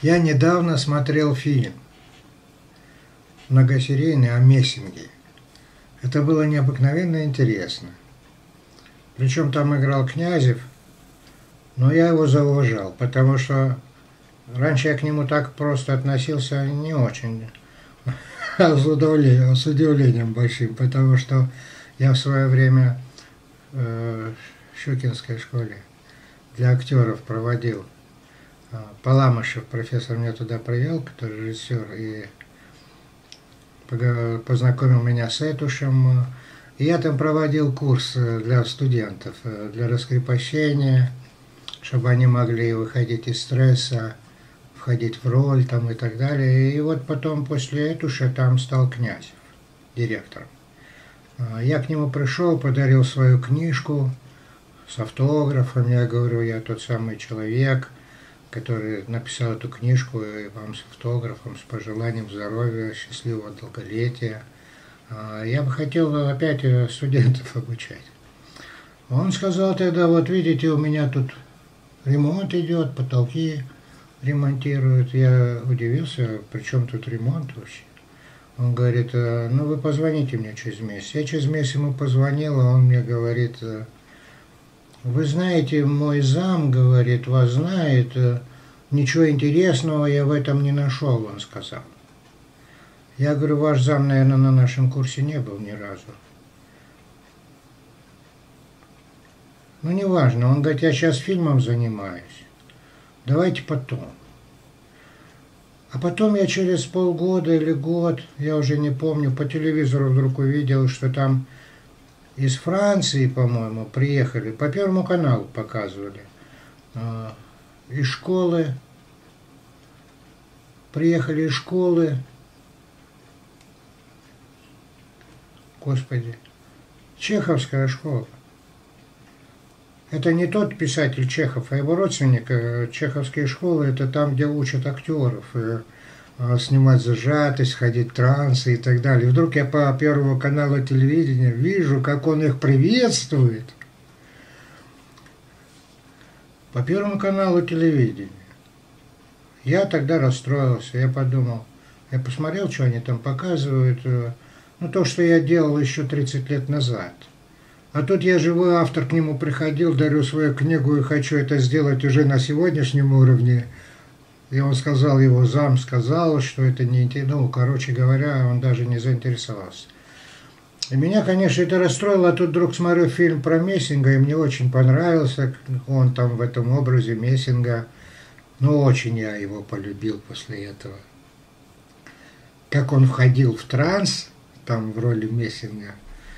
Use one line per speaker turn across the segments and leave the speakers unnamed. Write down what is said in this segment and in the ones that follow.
Я недавно смотрел фильм многосерийный о Мессинге. Это было необыкновенно интересно. Причем там играл Князев, но я его зауважал, потому что раньше я к нему так просто относился не очень, с удивлением большим, потому что я в свое время в Щукинской школе для актеров проводил. Паламышев, профессор, меня туда привел, который режиссер, и познакомил меня с Этушем. И я там проводил курс для студентов, для раскрепощения, чтобы они могли выходить из стресса, входить в роль там и так далее. И вот потом после Этуша там стал Князев директором. Я к нему пришел, подарил свою книжку с автографом. Я говорю, я тот самый человек, который написал эту книжку, и вам с автографом, с пожеланием здоровья, счастливого долголетия. Я бы хотел опять студентов обучать. Он сказал тогда, вот видите, у меня тут ремонт идет, потолки ремонтируют. Я удивился, при чем тут ремонт вообще? Он говорит, ну вы позвоните мне через месяц. Я через месяц ему позвонил, а он мне говорит, вы знаете, мой зам, говорит, вас знает, ничего интересного я в этом не нашел, он сказал. Я говорю, ваш зам, наверное, на нашем курсе не был ни разу. Ну, неважно, он говорит, я сейчас фильмом занимаюсь, давайте потом. А потом я через полгода или год, я уже не помню, по телевизору вдруг увидел, что там из Франции, по-моему, приехали, по Первому каналу показывали, из школы, приехали из школы, господи, Чеховская школа. Это не тот писатель Чехов, а его родственник. Чеховские школы – это там, где учат актеров снимать зажатость, ходить в трансы и так далее. И вдруг я по Первому каналу телевидения вижу, как он их приветствует. По Первому каналу телевидения. Я тогда расстроился, я подумал, я посмотрел, что они там показывают, ну то, что я делал еще 30 лет назад. А тут я живой автор, к нему приходил, дарю свою книгу и хочу это сделать уже на сегодняшнем уровне. И он сказал, его зам сказал, что это не интересно. Ну, короче говоря, он даже не заинтересовался. И меня, конечно, это расстроило. А тут вдруг смотрю фильм про Мессинга, и мне очень понравился. Он там в этом образе Мессинга. Ну, очень я его полюбил после этого. Как он входил в транс, там в роли Мессинга.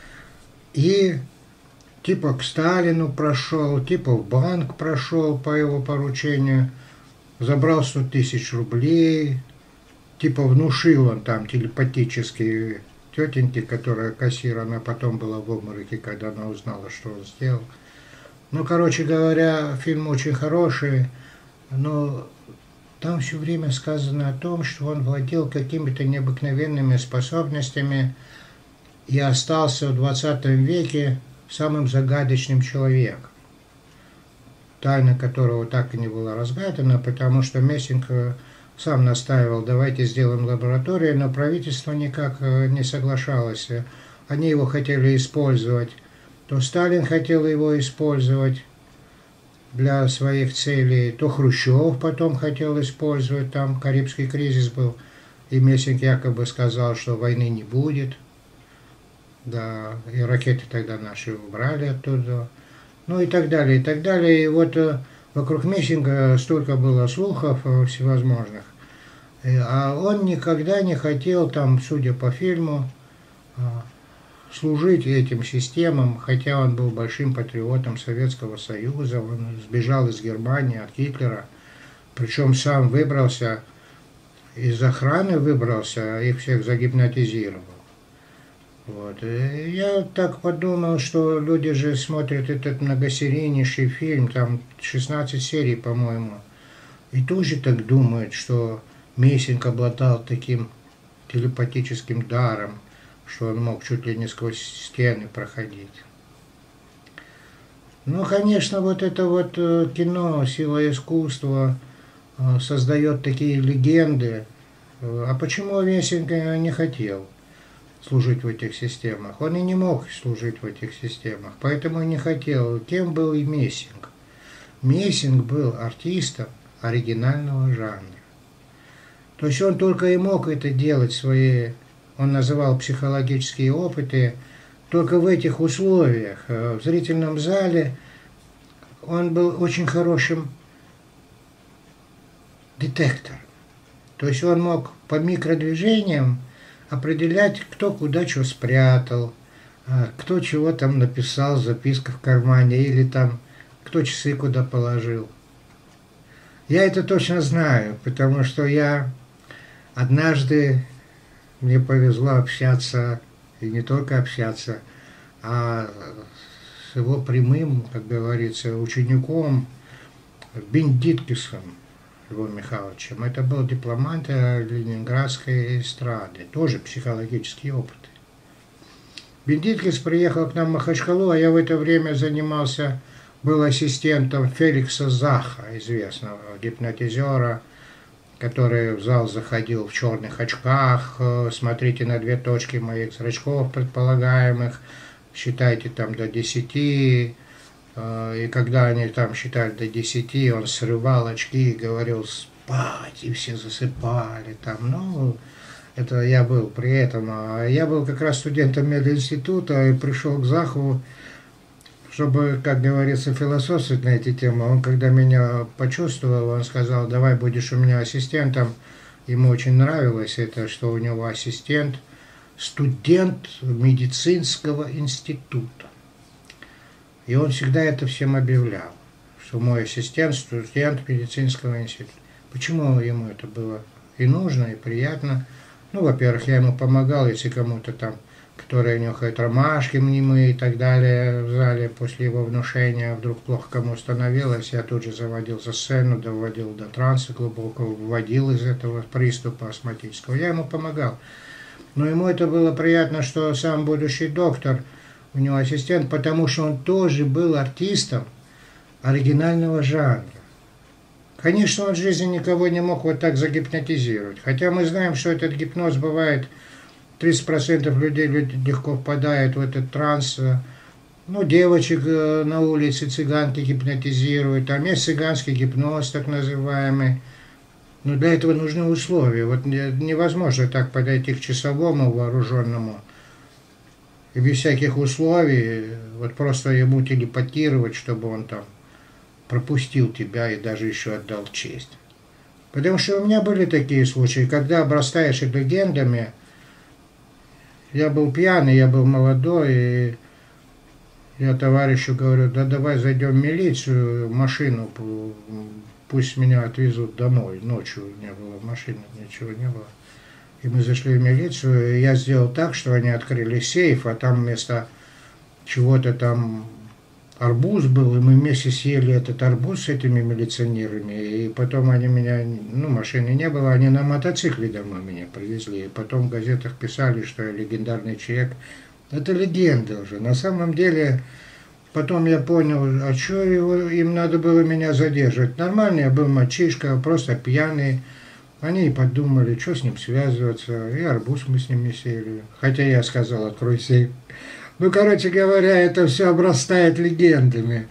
И типа к Сталину прошел, типа в банк прошел по его поручению, забрал 100 тысяч рублей, типа внушил он там телепатически тетеньке, которая кассир, она потом была в обмороке, когда она узнала, что он сделал. Ну, короче говоря, фильм очень хороший, но там все время сказано о том, что он владел какими-то необыкновенными способностями и остался в 20 веке самым загадочным человеком, тайна которого так и не была разгадана, потому что Мессинг сам настаивал, давайте сделаем лабораторию, но правительство никак не соглашалось. Они его хотели использовать. То Сталин хотел его использовать для своих целей, то Хрущев потом хотел использовать, там Карибский кризис был, и Мессинг якобы сказал, что войны не будет. Да, и ракеты тогда наши убрали оттуда, ну и так далее, и так далее. И вот вокруг Мессинга столько было слухов всевозможных, а он никогда не хотел там, судя по фильму, служить этим системам, хотя он был большим патриотом Советского Союза, он сбежал из Германии от Гитлера, причем сам выбрался, из охраны выбрался, их всех загипнотизировал. Вот. И я так подумал, что люди же смотрят этот многосерийнейший фильм, там 16 серий, по-моему, и тоже так думают, что Мессинг обладал таким телепатическим даром, что он мог чуть ли не сквозь стены проходить. Ну, конечно, вот это вот кино, сила искусства, создает такие легенды. А почему Мессинг не хотел служить в этих системах? Он и не мог служить в этих системах, поэтому и не хотел. Кем был и Мессинг? Мессинг был артистом оригинального жанра. То есть он только и мог это делать, он называл психологические опыты, только в этих условиях. В зрительном зале он был очень хорошим детектором. То есть он мог по микродвижениям определять, кто куда что спрятал, кто чего там написал, записка в кармане, или там кто часы куда положил. Я это точно знаю, потому что однажды мне повезло общаться, и не только общаться, а с его прямым, как говорится, учеником Бендиткисом Львом Михайловичем. Это был дипломат ленинградской эстрады, тоже психологические опыты. Бендиткис приехал к нам в Махачкалу, а я в это время был ассистентом Феликса Заха, известного гипнотизера, который в зал заходил в черных очках. Смотрите на 2 точки моих зрачков предполагаемых, считайте там до 10. И когда они там считали до 10, он срывал очки и говорил спать, и все засыпали там. Это я был при этом. А я был как раз студентом мединститута и пришел к Заху, чтобы, как говорится, философствовать на эти темы. Он, когда меня почувствовал, он сказал: давай будешь у меня ассистентом. Ему очень нравилось это, что у него ассистент, студент медицинского института. И он всегда это всем объявлял, что мой ассистент, студент медицинского института. Почему ему это было и нужно, и приятно? Во-первых, я ему помогал, если кому-то там, которые нюхают ромашки мнимые и так далее в зале, после его внушения вдруг плохо кому становилось, я тут же заводил за сцену, доводил до транса глубокого, выводил из этого приступа астматического. Я ему помогал. Но ему это было приятно, что сам будущий доктор, у него ассистент, потому что он тоже был артистом оригинального жанра. Конечно, он в жизни никого не мог вот так загипнотизировать. Хотя мы знаем, что этот гипноз бывает, 30% людей легко впадают в этот транс. Девочек на улице цыганки гипнотизируют. Там есть цыганский гипноз, так называемый. Но для этого нужны условия. Вот невозможно так подойти к часовому вооруженному и без всяких условий вот просто ему телепатировать, чтобы он там пропустил тебя и даже еще отдал честь. Потому что у меня были такие случаи, когда обрастаешь легендами. Я был пьяный, я был молодой, и я товарищу говорю: да давай зайдем в милицию, машину, пусть меня отвезут домой. Ночью не было машины, ничего не было. И мы зашли в милицию, и я сделал так, что они открыли сейф, а там вместо чего-то там арбуз был, и мы вместе съели этот арбуз с этими милиционерами, и потом они меня, машины не было, они на мотоцикле домой меня привезли, и потом в газетах писали, что я легендарный человек. Это легенда уже. На самом деле, потом я понял, а что им надо было меня задерживать. Нормально, я был мальчишка, просто пьяный. Они и подумали, что с ним связываться, и арбуз мы с ним не сели. Хотя я сказал: открой сейф. Короче говоря, это все обрастает легендами.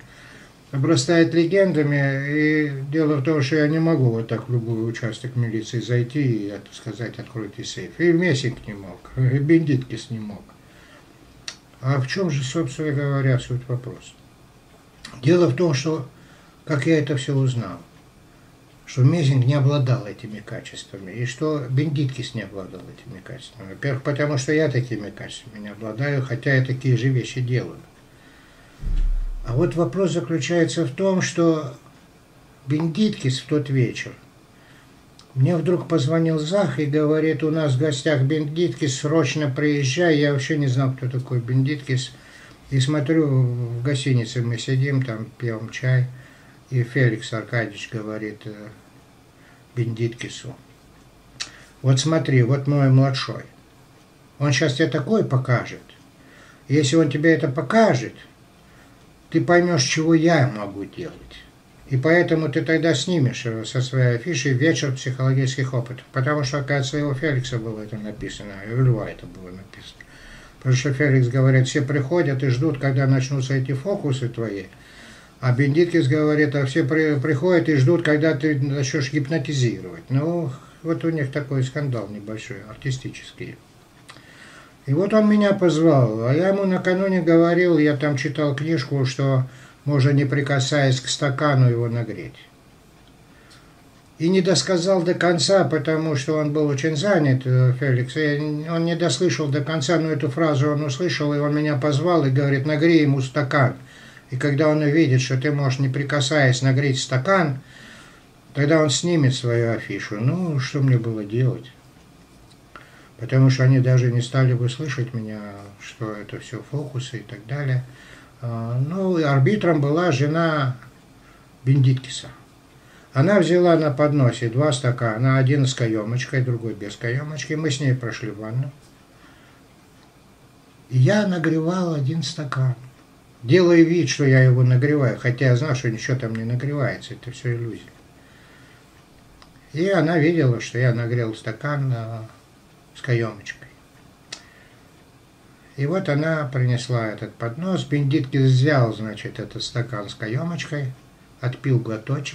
И дело в том, что я не могу вот так в любой участок милиции зайти и сказать: откройте сейф. И Мессинг не мог, и Бендиткис не мог. А в чем же, собственно говоря, суть вопроса? Дело в том, что, как я это все узнал, что Мессинг не обладал этими качествами, и что Бендиткис не обладал этими качествами. Во-первых, потому что я такими качествами не обладаю, хотя я такие же вещи делаю. А вот вопрос заключается в том, что Бендиткис в тот вечер, мне вдруг позвонил Зах и говорит: у нас в гостях Бендиткис, срочно приезжай. Я вообще не знал, кто такой Бендиткис. И смотрю, в гостинице мы сидим, там пьем чай, и Феликс Аркадьевич говорит Бендиткису: вот смотри, вот мой младшой, он сейчас тебе такое покажет. Если он тебе это покажет, ты поймешь, чего я могу делать. И поэтому ты тогда снимешь со своей афиши «Вечер психологических опытов». Потому что, оказывается, и у Феликса было это написано, и у Льва это было написано. Потому что Феликс говорит, все приходят и ждут, когда начнутся эти фокусы твои. А Бендиткис говорит, а все приходят и ждут, когда ты начнешь гипнотизировать. Ну, вот у них такой скандал небольшой, артистический. И вот он меня позвал, а я ему накануне говорил, я там читал книжку, что можно, не прикасаясь к стакану, его нагреть. И не досказал до конца, потому что он был очень занят, Феликс, и он не дослышал до конца, но эту фразу он услышал, и он меня позвал и говорит, нагрей ему стакан. И когда он увидит, что ты можешь, не прикасаясь, нагреть стакан, тогда он снимет свою афишу. Ну, что мне было делать? Потому что они даже не стали бы слышать меня, что это все фокусы и так далее. Ну, и арбитром была жена Бендиткиса. Она взяла на подносе 2 стакана, один с каемочкой, другой без каемочки. Мы с ней прошли в ванну. И я нагревал 1 стакан. Делая вид, что я его нагреваю, хотя я знал, что ничего там не нагревается, это все иллюзия. И она видела, что я нагрел стакан с каемочкой. И вот она принесла этот поднос. Бендиткис взял, значит, этот стакан с каемочкой, отпил глоточек,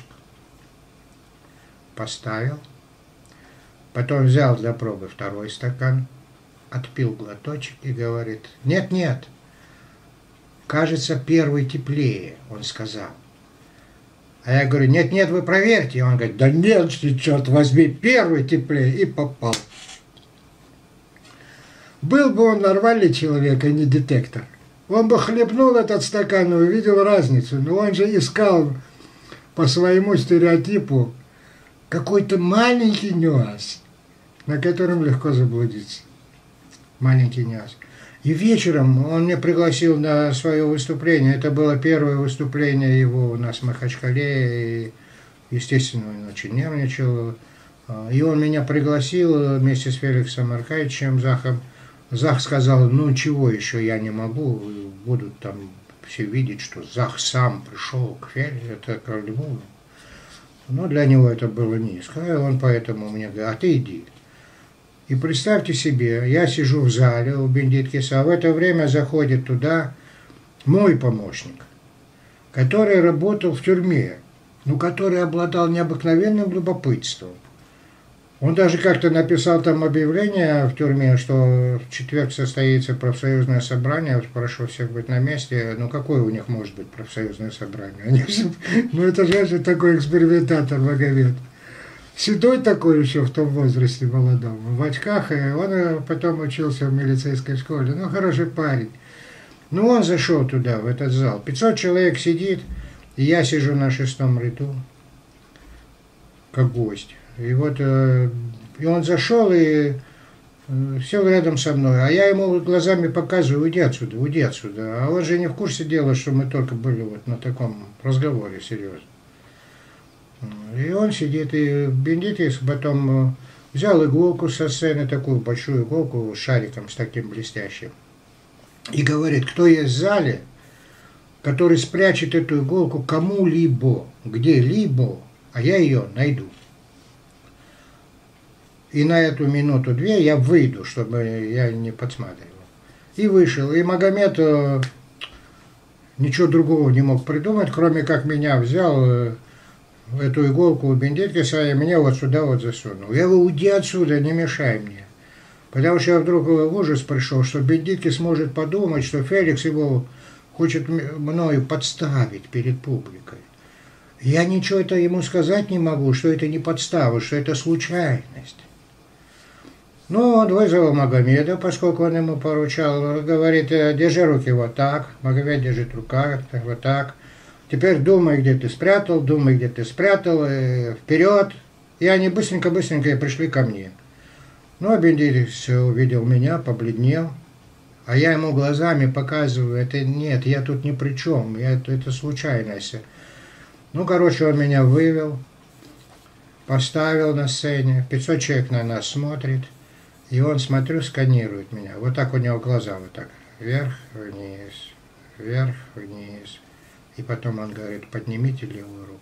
поставил. Потом взял для пробы 2 стакан, отпил глоточек и говорит, нет-нет, кажется, 1 теплее, он сказал. А я говорю, нет-нет, вы проверьте. И он говорит, да нет, черт возьми, 1 теплее, и попал. Был бы он нормальный человек, а не детектор. Он бы хлебнул этот стакан и увидел разницу. Но он же искал по своему стереотипу какой-то маленький нюанс, на котором легко заблудиться. Маленький нюанс. И вечером он меня пригласил на свое выступление. Это было 1-е выступление его у нас в Махачкале. И, естественно, он очень нервничал. И он меня пригласил вместе с Феликсом Аркадьевичем Захом. Зах сказал, ну чего еще я не могу, будут там все видеть, что Зах сам пришел к Феликсу, это к Льву. Но для него это было низко, и он поэтому мне говорит, а ты иди. И представьте себе, я сижу в зале у Бендиткиса, а в это время заходит туда мой помощник, который работал в тюрьме, но который обладал необыкновенным любопытством. Он даже как-то написал там объявление в тюрьме, что в четверг состоится профсоюзное собрание. Прошу всех быть на месте. Ну, какое у них может быть профсоюзное собрание? Ну, это же такой экспериментатор, боговед. Седой такой еще в том возрасте молодом, в очках. И он потом учился в милицейской школе. Ну, хороший парень. Ну, он зашел туда, в этот зал. 500 человек сидит, и я сижу на 6-м ряду, как гость. И вот и он зашел и сел рядом со мной, а я ему глазами показываю, уйди отсюда, уйди отсюда. А он же не в курсе дела, что мы только были вот на таком разговоре серьезно. И он сидит, и Бендиткис потом взял иголку со сцены, такую большую иголку с шариком, с таким блестящим, и говорит, кто есть в зале, который спрячет эту иголку кому-либо, где-либо, а я ее найду. И на эту 1-2 я выйду, чтобы я не подсматривал. И вышел. И Магомед ничего другого не мог придумать, кроме как меня взял эту иголку у Бендиткиса и меня вот сюда вот засунул. Я говорю, уйди отсюда, не мешай мне. Потому что я вдруг в ужас пришел, что Бендиткис может подумать, что Феликс его хочет мною подставить перед публикой. Я ничего это ему сказать не могу, что это не подстава, что это случайность. Ну, он вызвал Магомеда, поскольку он ему поручал, говорит, держи руки вот так. Магомед держит рука вот так. Теперь думай, где ты спрятал, вперед. И они быстренько-быстренько пришли ко мне. Ну, а Бендиткис увидел меня, побледнел. А я ему глазами показываю, это нет, я тут ни при чем, это случайность. Ну, короче, он меня вывел, поставил на сцене, 500 человек на нас смотрит. И он, смотрю, сканирует меня. Вот так у него глаза, вот так. Вверх, вниз, вверх, вниз. И потом он говорит, поднимите левую руку.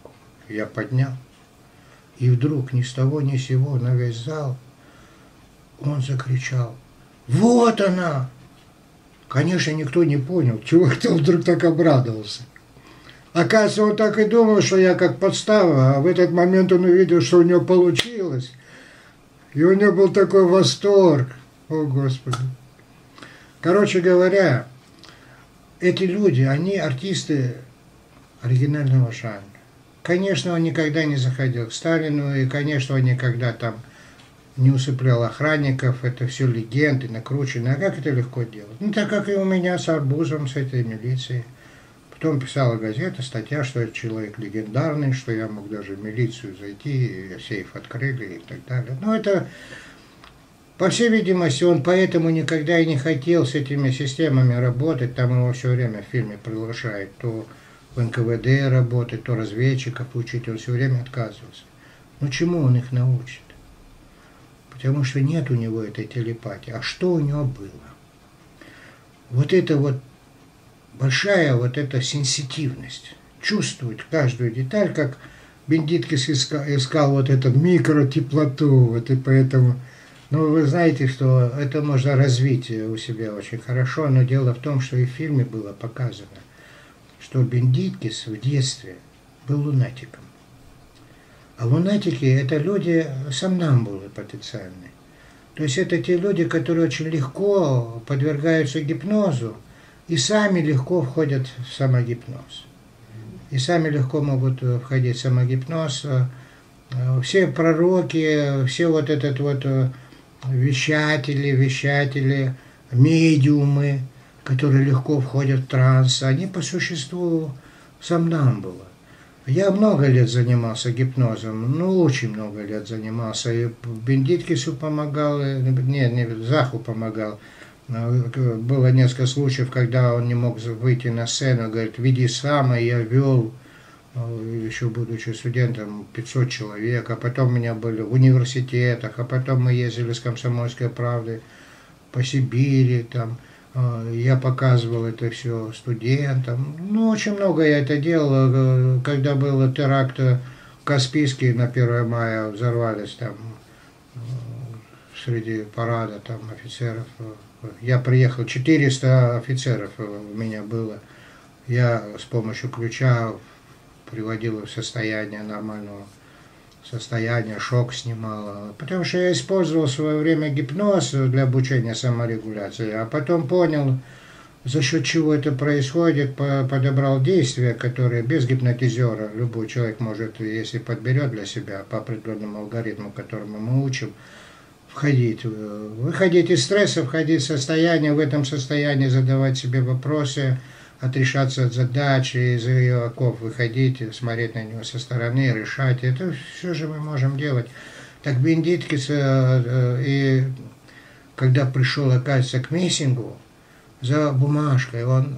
Я поднял. И вдруг ни с того ни с сего на весь зал он закричал: «Вот она!» Конечно, никто не понял, чего кто вдруг так обрадовался. Оказывается, он так и думал, что я как подстава, а в этот момент он увидел, что у него получилось. И у него был такой восторг. О, Господи. Короче говоря, эти люди, они артисты оригинального жанра. Конечно, он никогда не заходил к Сталину, и, конечно, он никогда там не усыплял охранников, это все легенды, накрученные. А как это легко делать? Ну, так как и у меня с Арбузом, с этой милицией. Потом писала газета, статья, что это человек легендарный, что я мог даже в милицию зайти, сейф открыли и так далее. Но это, по всей видимости, он поэтому никогда и не хотел с этими системами работать. Там его все время в фильме приглашают то в НКВД работать, то разведчиков учить. Он все время отказывался. Но чему он их научит? Потому что нет у него этой телепатии. А что у него было? Вот это вот большая вот эта сенситивность. Чувствовать каждую деталь, как Бендиткис искал вот эту микротеплоту. Вот и поэтому, ну, вы знаете, что это можно развить у себя очень хорошо, но дело в том, что и в фильме было показано, что Бендиткис в детстве был лунатиком. А лунатики – это люди сомнамбулы потенциальные. То есть это те люди, которые очень легко подвергаются гипнозу и сами легко входят в самогипноз. И сами легко могут входить в самогипноз. Все пророки, все вот этот вот вещатели, медиумы, которые легко входят в транс, они по существу сомнамбулы. Я много лет занимался гипнозом, ну очень много лет занимался. И Бендиткису помогал, не Заху помогал. Было несколько случаев, когда он не мог выйти на сцену, говорит, веди сам, и я вел, еще будучи студентом, 500 человек, а потом у меня были в университетах, а потом мы ездили с «Комсомольской правдой» по Сибири, там. Я показывал это все студентам. Ну, очень много я это делал. Когда был теракт в Каспийске на 1 мая, взорвались там среди парада там офицеров. Я приехал, 400 офицеров у меня было. Я с помощью ключа приводил их в состояние нормального состояние, шок снимала. Потому что я использовал в свое время гипноз для обучения саморегуляции, а потом понял, за счет чего это происходит, подобрал действия, которые без гипнотизера любой человек может, если подберет для себя по определенному алгоритму, которому мы учим, выходить из стресса, входить в состояние, в этом состоянии задавать себе вопросы, отрешаться от задачи, из ее оков выходить, смотреть на него со стороны, решать. Это все же мы можем делать. Так Бендиткис, и когда пришел, оказывается, к Мессингу за бумажкой, он,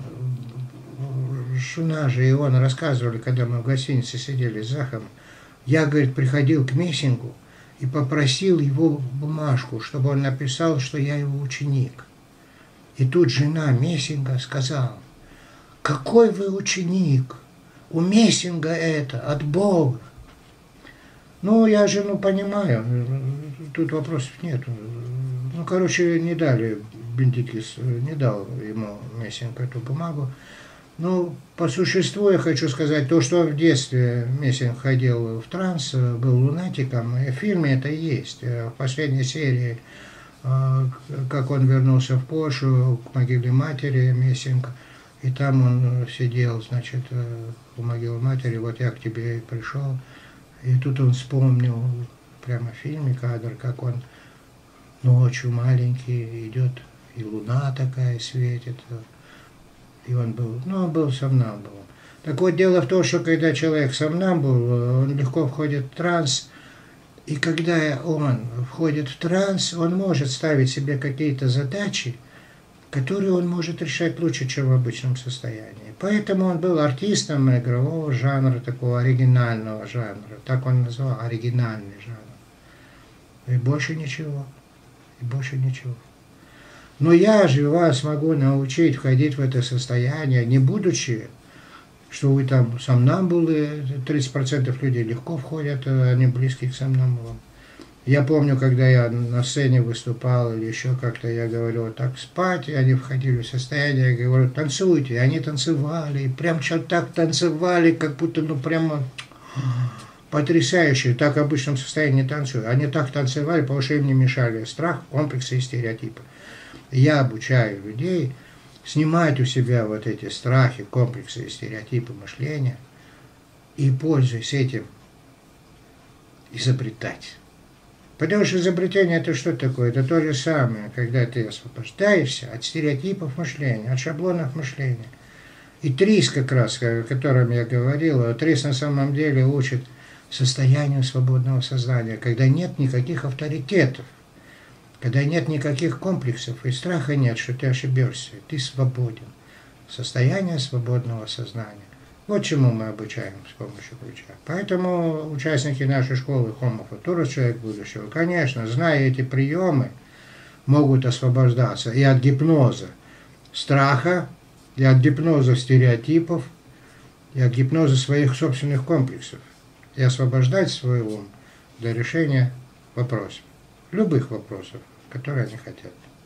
Шуна же и он рассказывали, когда мы в гостинице сидели с Захом, я, говорит, приходил к Мессингу и попросил его бумажку, чтобы он написал, что я его ученик. И тут жена Мессинга сказала, какой вы ученик? У Мессинга это, от Бога. Ну, я жену понимаю, тут вопросов нет. Ну, короче, не дали, Бендиткис не дал ему Мессинг эту бумагу. Ну, по существу я хочу сказать, то, что в детстве Мессинг ходил в транс, был лунатиком, и в фильме это есть. В последней серии, как он вернулся в Польшу, к могиле матери Мессинг, и там он сидел, значит, у могилы матери, вот я к тебе пришел, и тут он вспомнил прямо в фильме кадр, как он ночью маленький идет, и луна такая светит, и он был, ну, он был сомнамбулом. Так вот, дело в том, что когда человек сомнамбул, он легко входит в транс, и когда он входит в транс, он может ставить себе какие-то задачи, которые он может решать лучше, чем в обычном состоянии. Поэтому он был артистом игрового жанра, такого оригинального жанра. Так он назвал, оригинальный жанр. И больше ничего. И больше ничего. Но я же вас могу научить входить в это состояние, не будучи что вы там сомнамбулы, 30% людей легко входят, они близки к сомнамбулам. Я помню, когда я на сцене выступал или еще как-то, я говорил, так спать, и они входили в состояние, я говорю, танцуйте, и они танцевали, и прям что-то так танцевали, как будто, ну, прямо потрясающе, так в обычном состоянии не танцуют. Они так танцевали, потому что им не мешали страх, комплексы и стереотипы. Я обучаю людей снимать у себя вот эти страхи, комплексы и стереотипы мышления и, пользуясь этим, изобретать. Потому что изобретение это что такое? Это то же самое, когда ты освобождаешься от стереотипов мышления, от шаблонов мышления. И ТРИС как раз, о котором я говорил, ТРИС на самом деле учит состоянию свободного сознания, когда нет никаких авторитетов, когда нет никаких комплексов и страха нет, что ты ошибешься, ты свободен. Состояние свободного сознания. Вот чему мы обучаем с помощью ключа. Поэтому участники нашей школы Homo Futurus, человек будущего, конечно, зная эти приемы, могут освобождаться и от гипноза страха, и от гипноза стереотипов, и от гипноза своих собственных комплексов, и освобождать свой ум для решения вопросов, любых вопросов, которые они хотят.